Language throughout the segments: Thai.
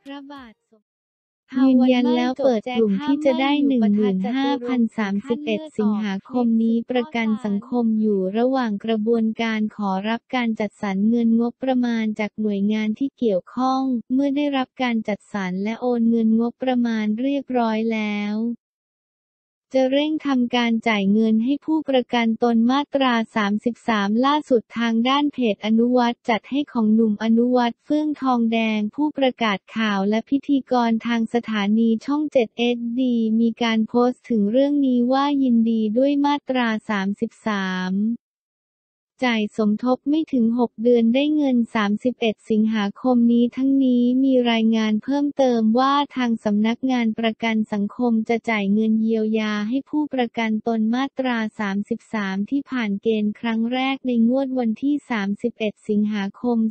พระบาทสมยืนยันแล้วเปิดกลุ่มที่จะได้ 15,031 สิงหาคมนี้ประกันสังคมอยู่ระหว่างกระบวนการขอรับการจัดสรรเงินงบประมาณจากหน่วยงานที่เกี่ยวข้องเมื่อได้รับการจัดสรรและโอนเงินงบประมาณเรียบร้อยแล้วจะเร่งทำการจ่ายเงินให้ผู้ประกันตนมาตรา 33 ล่าสุดทางด้านเพจอนุวัฒน์จัดให้ของหนุ่มอนุวัฒน์เฟื่องทองแดงผู้ประกาศข่าวและพิธีกรทางสถานีช่อง 7 SD มีการโพสต์ถึงเรื่องนี้ว่ายินดีด้วยมาตรา 33จ่ายสมทบไม่ถึง 6 เดือนได้เงิน 31 สิงหาคมนี้ทั้งนี้มีรายงานเพิ่มเติมว่าทางสำนักงานประกันสังคมจะจ่ายเงินเยียวยาให้ผู้ประกันตนมาตรา 33 ที่ผ่านเกณฑ์ครั้งแรกในงวดวันที่ 31 สิงหาคม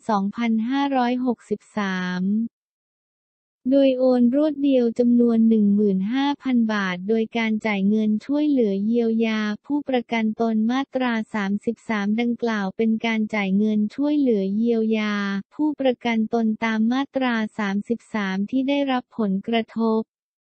2563โดยโอนรวดเดียวจำนวน 15,000 บาทโดยการจ่ายเงินช่วยเหลือเยียวยาผู้ประกันตนมาตรา 33 ดังกล่าวเป็นการจ่ายเงินช่วยเหลือเยียวยาผู้ประกันตนตามมาตรา 33 ที่ได้รับผลกระทบ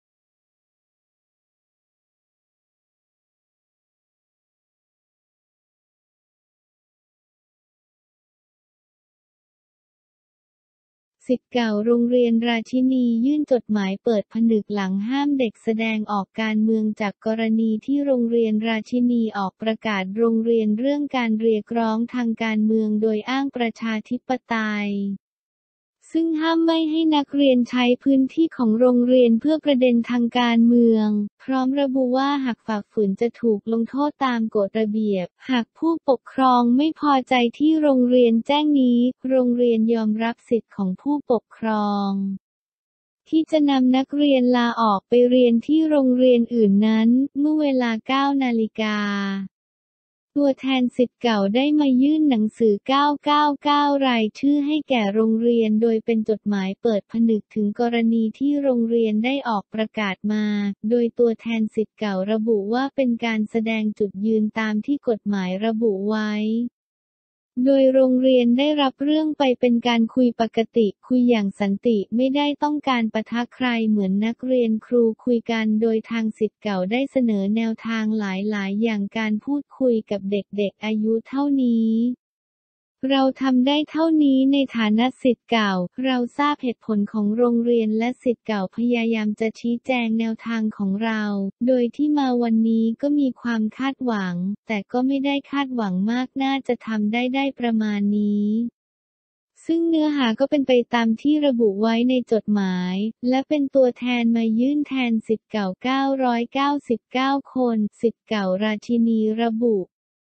ศิษย์เก่าโรงเรียนราชินียื่นจดหมายเปิดผนึกหลังห้ามเด็กแสดงออกการเมืองจากกรณีที่โรงเรียนราชินีออกประกาศโรงเรียนเรื่องการเรียกร้องทางการเมืองโดยอ้างประชาธิปไตยซึ่งห้ามไม่ให้นักเรียนใช้พื้นที่ของโรงเรียนเพื่อประเด็นทางการเมืองพร้อมระบุว่าหากฝ่าฝืนจะถูกลงโทษตามกฎระเบียบหากผู้ปกครองไม่พอใจที่โรงเรียนแจ้งนี้โรงเรียนยอมรับสิทธิของผู้ปกครองที่จะนำนักเรียนลาออกไปเรียนที่โรงเรียนอื่นนั้นเมื่อเวลา 9 นาฬิกาตัวแทนศิษย์เก่าได้มายื่นหนังสือ 999 รายชื่อให้แก่โรงเรียนโดยเป็นจดหมายเปิดผนึกถึงกรณีที่โรงเรียนได้ออกประกาศมาโดยตัวแทนศิษย์เก่าระบุว่าเป็นการแสดงจุดยืนตามที่กฎหมายระบุไว้โดยโรงเรียนได้รับเรื่องไปเป็นการคุยปกติคุยอย่างสันติไม่ได้ต้องการปะทะใครเหมือนนักเรียนครูคุยกันโดยทางศิษย์เก่าได้เสนอแนวทางหลายๆอย่างการพูดคุยกับเด็กๆอายุเท่านี้เราทำได้เท่านี้ในฐานะศิษย์เก่าเราทราบเหตุผลของโรงเรียนและศิษย์เก่าพยายามจะชี้แจงแนวทางของเราโดยที่มาวันนี้ก็มีความคาดหวังแต่ก็ไม่ได้คาดหวังมากน่าจะทำได้ประมาณนี้ซึ่งเนื้อหาก็เป็นไปตามที่ระบุไว้ในจดหมายและเป็นตัวแทนมายื่นแทนศิษย์เก่า 999 คนศิษย์เก่าราชินีระบุ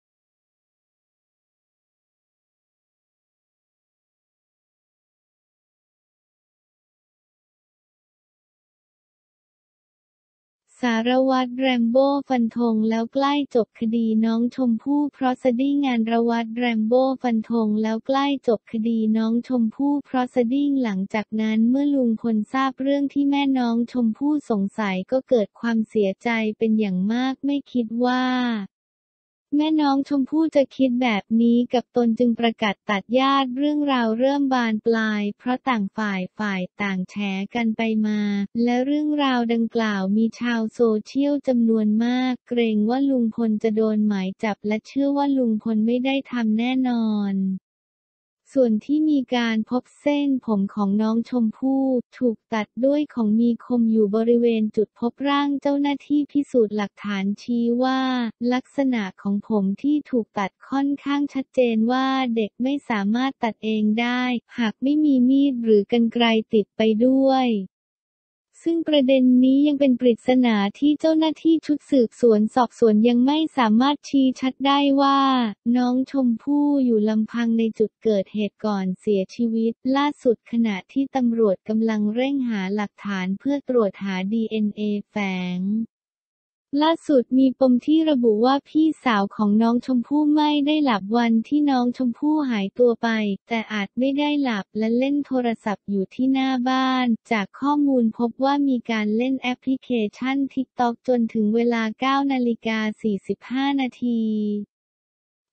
สารวัตรแรมโบ้ฟันธงแล้วใกล้จบคดีน้องชมพู่เพราะสดิ้งงานระวัตรแรมโบ้ฟันธงแล้วใกล้จบคดีน้องชมพู่เพราะสดิ้งหลังจากนั้นเมื่อลุงพลทราบเรื่องที่แม่น้องชมพู่สงสัยก็เกิดความเสียใจเป็นอย่างมากไม่คิดว่าแม่น้องชมพู่จะคิดแบบนี้กับตนจึงประกาศตัดญาติเรื่องราวเริ่มบานปลายเพราะต่างฝ่ายต่างแฉกันไปมาและเรื่องราวดังกล่าวมีชาวโซเชียลจำนวนมากเกรงว่าลุงพลจะโดนหมายจับและเชื่อว่าลุงพลไม่ได้ทำแน่นอนส่วนที่มีการพบเส้นผมของน้องชมพู่ถูกตัดด้วยของมีคมอยู่บริเวณจุดพบร่างเจ้าหน้าที่พิสูจน์หลักฐานชี้ว่าลักษณะของผมที่ถูกตัดค่อนข้างชัดเจนว่าเด็กไม่สามารถตัดเองได้หากไม่มีมีดหรือกรรไกรติดไปด้วยซึ่งประเด็นนี้ยังเป็นปริศนาที่เจ้าหน้าที่ชุดสืบสวนสอบสวนยังไม่สามารถชี้ชัดได้ว่าน้องชมพู่อยู่ลำพังในจุดเกิดเหตุก่อนเสียชีวิตล่าสุดขณะที่ตำรวจกำลังเร่งหาหลักฐานเพื่อตรวจหา DNA แฝงล่าสุดมีปมที่ระบุว่าพี่สาวของน้องชมพู่ไม่ได้หลับวันที่น้องชมพู่หายตัวไปแต่อาจไม่ได้หลับและเล่นโทรศัพท์อยู่ที่หน้าบ้านจากข้อมูลพบว่ามีการเล่นแอปพลิเคชัน TikTok จนถึงเวลา 9:45 นาที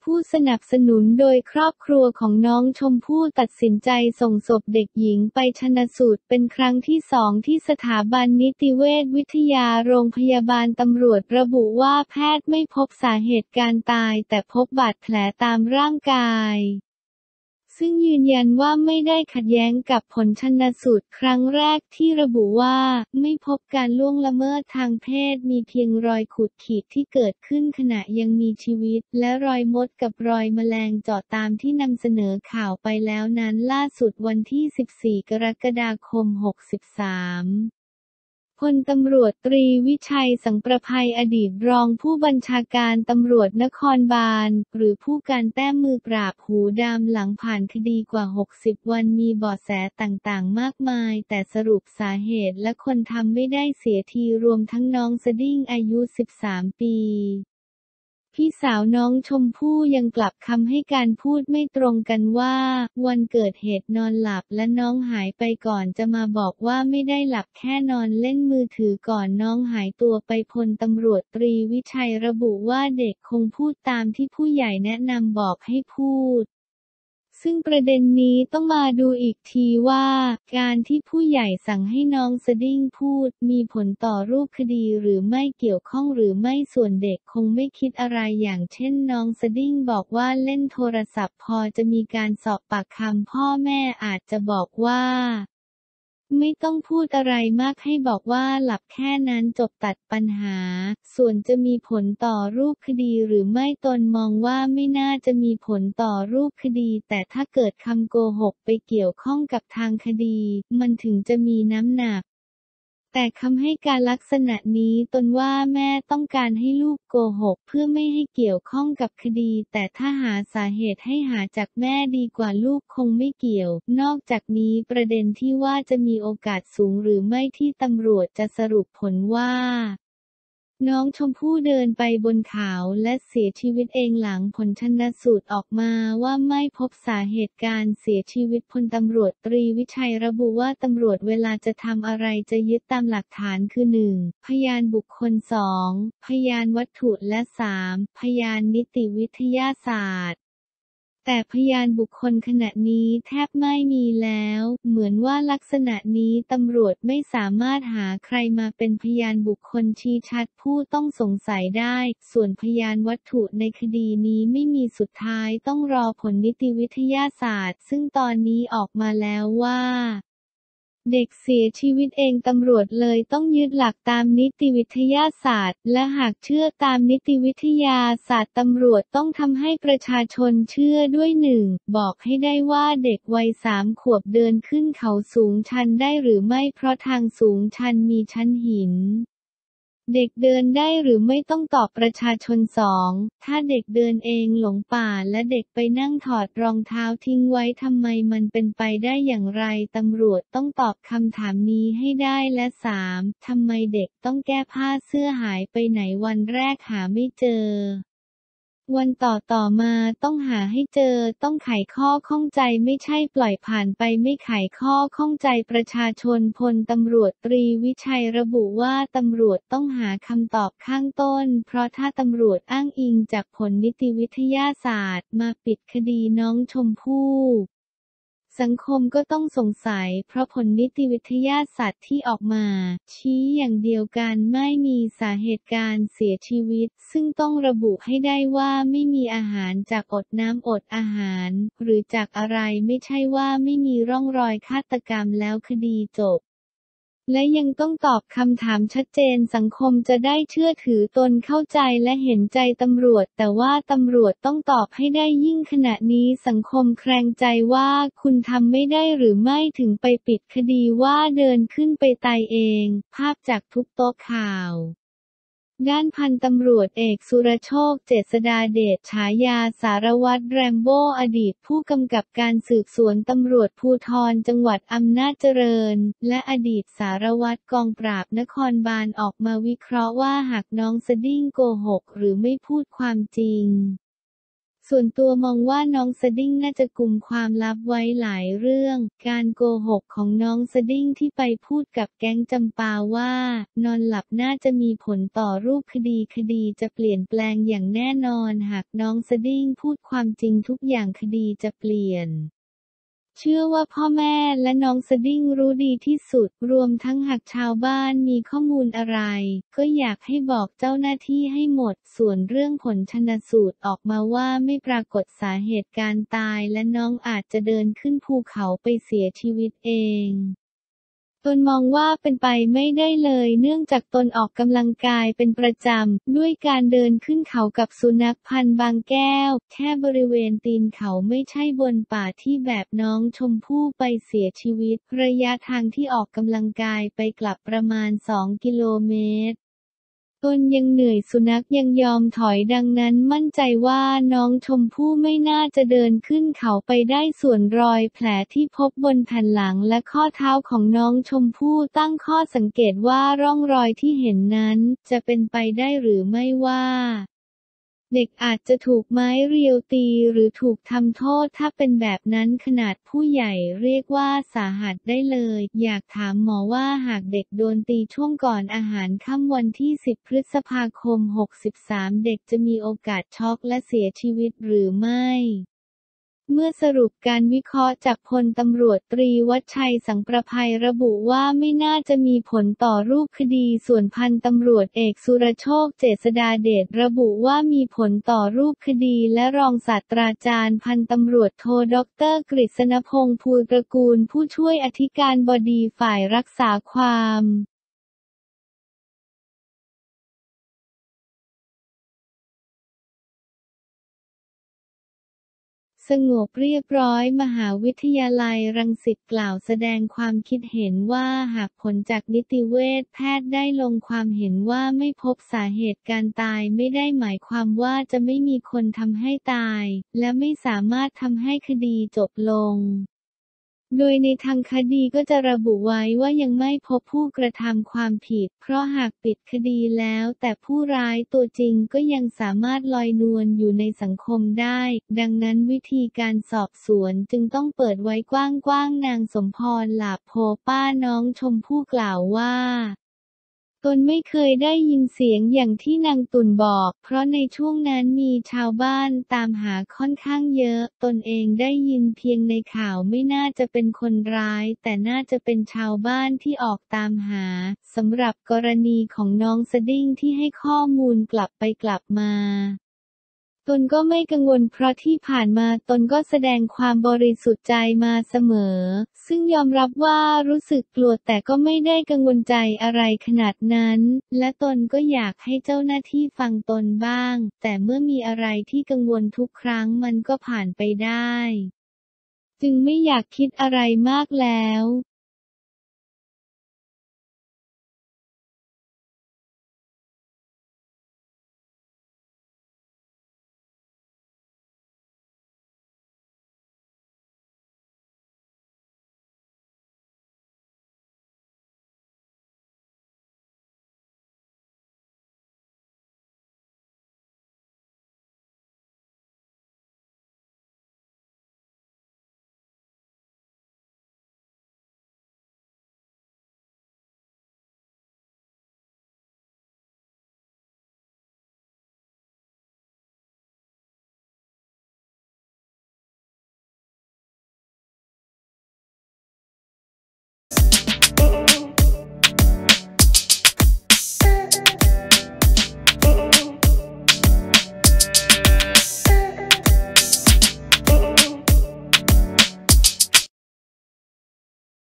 ผู้สนับสนุนโดยครอบครัวของน้องชมพู่ตัดสินใจส่งศพเด็กหญิงไปชันสูตรเป็นครั้งที่2ที่สถาบันนิติเวชวิทยาโรงพยาบาลตำรวจระบุว่าแพทย์ไม่พบสาเหตุการตายแต่พบบาดแผลตามร่างกายซึ่งยืนยันว่าไม่ได้ขัดแย้งกับผลชันสูตรครั้งแรกที่ระบุว่าไม่พบการล่วงละเมิดทางเพศมีเพียงรอยขูดขีดที่เกิดขึ้นขณะยังมีชีวิตและรอยมดกับรอยแมลงเจาะตามที่นำเสนอข่าวไปแล้วนั้นล่าสุดวันที่14 กรกฎาคม 63พลตำรวจตรีวิชัยสังประภัยอดีตรองผู้บัญชาการตำรวจนครบาลหรือผู้การแต้มมือปราบหูดำหลังผ่านคดีกว่า60วันมีเบาะแสต่างๆมากมายแต่สรุปสาเหตุและคนทำไม่ได้เสียทีรวมทั้งน้องสดิ้งอายุ13ปีพี่สาวน้องชมพู่ยังกลับคำให้การพูดไม่ตรงกันว่าวันเกิดเหตุนอนหลับและน้องหายไปก่อนจะมาบอกว่าไม่ได้หลับแค่นอนเล่นมือถือก่อนน้องหายตัวไปพลตำรวจตรีวิชัยระบุว่าเด็กคงพูดตามที่ผู้ใหญ่แนะนำบอกให้พูดซึ่งประเด็นนี้ต้องมาดูอีกทีว่าการที่ผู้ใหญ่สั่งให้น้องสดิ้งพูดมีผลต่อรูปคดีหรือไม่เกี่ยวข้องหรือไม่ส่วนเด็กคงไม่คิดอะไรอย่างเช่นน้องสดิ้งบอกว่าเล่นโทรศัพท์พอจะมีการสอบปากคำพ่อแม่อาจจะบอกว่าไม่ต้องพูดอะไรมากให้บอกว่าหลับแค่นั้นจบตัดปัญหาส่วนจะมีผลต่อรูปคดีหรือไม่ตนมองว่าไม่น่าจะมีผลต่อรูปคดีแต่ถ้าเกิดคำโกหกไปเกี่ยวข้องกับทางคดีมันถึงจะมีน้ำหนักแต่คำให้การลักษณะนี้ตนว่าแม่ต้องการให้ลูกโกหกเพื่อไม่ให้เกี่ยวข้องกับคดีแต่ถ้าหาสาเหตุให้หาจากแม่ดีกว่าลูกคงไม่เกี่ยวนอกจากนี้ประเด็นที่ว่าจะมีโอกาสสูงหรือไม่ที่ตำรวจจะสรุปผลว่าน้องชมพู่เดินไปบนเขาและเสียชีวิตเองหลังผลชันสูตรออกมาว่าไม่พบสาเหตุการเสียชีวิตพลตำรวจตรีวิชัยระบุว่าตำรวจเวลาจะทำอะไรจะยึดตามหลักฐานคือ 1. พยานบุคคล 2. พยานวัตถุและ 3. พยานนิติวิทยาศาสตร์แต่พยานบุคคลขณะนี้แทบไม่มีแล้วเหมือนว่าลักษณะนี้ตำรวจไม่สามารถหาใครมาเป็นพยานบุคคลชี้ชัดผู้ต้องสงสัยได้ส่วนพยานวัตถุในคดีนี้ไม่มีสุดท้ายต้องรอผลนิติวิทยาศาสตร์ซึ่งตอนนี้ออกมาแล้วว่าเด็กเสียชีวิตเองตำรวจเลยต้องยึดหลักตามนิติวิทยาศาสตร์และหากเชื่อตามนิติวิทยาศาสตร์ตำรวจต้องทำให้ประชาชนเชื่อด้วย 1. บอกให้ได้ว่าเด็กวัย3 ขวบเดินขึ้นเขาสูงชันได้หรือไม่เพราะทางสูงชันมีชั้นหินเด็กเดินได้หรือไม่ต้องตอบประชาชน 2. ถ้าเด็กเดินเองหลงป่าและเด็กไปนั่งถอดรองเท้าทิ้งไว้ทำไมมันเป็นไปได้อย่างไรตำรวจต้องตอบคำถามนี้ให้ได้และ 3. ทำไมเด็กต้องแก้ผ้าเสื้อหายไปไหนวันแรกหาไม่เจอวันต่อมาต้องหาให้เจอต้องไขข้อข้องใจไม่ใช่ปล่อยผ่านไปไม่ไขข้อข้องใจประชาชนพลตำรวจตรีวิชัยระบุว่าตำรวจต้องหาคำตอบข้างต้นเพราะถ้าตำรวจอ้างอิงจากผลนิติวิทยาศาสตร์มาปิดคดีน้องชมพู่สังคมก็ต้องสงสัยเพราะผลนิติวิทยาศาสตร์ที่ออกมาชี้อย่างเดียวกันไม่มีสาเหตุการเสียชีวิตซึ่งต้องระบุให้ได้ว่าไม่มีอาหารจากอดน้ำอดอาหารหรือจากอะไรไม่ใช่ว่าไม่มีร่องรอยฆาตกรรมแล้วคดีจบและยังต้องตอบคำถามชัดเจนสังคมจะได้เชื่อถือตนเข้าใจและเห็นใจตำรวจแต่ว่าตำรวจต้องตอบให้ได้ยิ่งขณะนี้สังคมแคลงใจว่าคุณทำไม่ได้หรือไม่ถึงไปปิดคดีว่าเดินขึ้นไปตายเองภาพจากทุกโต๊ะข่าวด้านพันตำรวจเอกสุรโชคเจษฎาเดชฉายาสารวัตรแรมโบ้อดีตผู้กำกับการสืบสวนตำรวจภูธรจังหวัดอำนาจเจริญและอดีตสารวัตรกองปราบนครบาลออกมาวิเคราะห์ว่าหากน้องสดิ้งโกหกหรือไม่พูดความจริงส่วนตัวมองว่าน้องสดิ้งน่าจะกุมความลับไว้หลายเรื่อง การโกหกของน้องสดิ้งที่ไปพูดกับแก๊งจำปาว่านอนหลับน่าจะมีผลต่อรูปคดีจะเปลี่ยนแปลงอย่างแน่นอนหากน้องสดิ้งพูดความจริงทุกอย่างคดีจะเปลี่ยนเชื่อว่าพ่อแม่และน้องสดิ้งรู้ดีที่สุดรวมทั้งหากชาวบ้านมีข้อมูลอะไรก็อยากให้บอกเจ้าหน้าที่ให้หมดส่วนเรื่องผลชันสูตรออกมาว่าไม่ปรากฏสาเหตุการตายและน้องอาจจะเดินขึ้นภูเขาไปเสียชีวิตเองตนมองว่าเป็นไปไม่ได้เลยเนื่องจากตนออกกำลังกายเป็นประจำด้วยการเดินขึ้นเขากับสุนัขพันธุ์บางแก้วแค่บริเวณตีนเขาไม่ใช่บนป่าที่แบบน้องชมพู่ไปเสียชีวิตระยะทางที่ออกกำลังกายไปกลับประมาณ2 กิโลเมตรตนยังเหนื่อยสุนัขยังยอมถอยดังนั้นมั่นใจว่าน้องชมพู่ไม่น่าจะเดินขึ้นเขาไปได้ส่วนรอยแผลที่พบบนแผ่นหลังและข้อเท้าของน้องชมพู่ตั้งข้อสังเกตว่าร่องรอยที่เห็นนั้นจะเป็นไปได้หรือไม่ว่าเด็กอาจจะถูกไม้เรียวตีหรือถูกทำโทษถ้าเป็นแบบนั้นขนาดผู้ใหญ่เรียกว่าสาหัสได้เลยอยากถามหมอว่าหากเด็กโดนตีช่วงก่อนอาหารค่ำวันที่10 พฤษภาคม 63เด็กจะมีโอกาสช็อกและเสียชีวิตหรือไม่เมื่อสรุปการวิเคราะห์จากพลตำรวจตรีวัชชัยสังประภัยระบุว่าไม่น่าจะมีผลต่อรูปคดีส่วนพันตำรวจเอกสุรโชคเจษฎาเดชระบุว่ามีผลต่อรูปคดีและรองศาสตราจารย์พันตำรวจโทดร.กฤษณพงษ์ภูตระกูลผู้ช่วยอธิการบดีฝ่ายรักษาความสงบเรียบร้อยมหาวิทยาลัยรังสิตกล่าวแสดงความคิดเห็นว่าหากผลจากนิติเวชแพทย์ได้ลงความเห็นว่าไม่พบสาเหตุการตายไม่ได้หมายความว่าจะไม่มีคนทำให้ตายและไม่สามารถทำให้คดีจบลงโดยในทางคดีก็จะระบุไว้ว่ายังไม่พบผู้กระทำความผิดเพราะหากปิดคดีแล้วแต่ผู้ร้ายตัวจริงก็ยังสามารถลอยนวลอยู่ในสังคมได้ดังนั้นวิธีการสอบสวนจึงต้องเปิดไว้กว้างๆนางสมพรหลาโภป้าน้องชมพู่กล่าวว่าตนไม่เคยได้ยินเสียงอย่างที่นางตุ่นบอกเพราะในช่วงนั้นมีชาวบ้านตามหาค่อนข้างเยอะตนเองได้ยินเพียงในข่าวไม่น่าจะเป็นคนร้ายแต่น่าจะเป็นชาวบ้านที่ออกตามหาสำหรับกรณีของน้องสดิ้งที่ให้ข้อมูลกลับไปกลับมาตนก็ไม่กังวลเพราะที่ผ่านมาตนก็แสดงความบริสุทธิ์ใจมาเสมอซึ่งยอมรับว่ารู้สึกกลัวแต่ก็ไม่ได้กังวลใจอะไรขนาดนั้นและตนก็อยากให้เจ้าหน้าที่ฟังตนบ้างแต่เมื่อมีอะไรที่กังวลทุกครั้งมันก็ผ่านไปได้จึงไม่อยากคิดอะไรมากแล้ว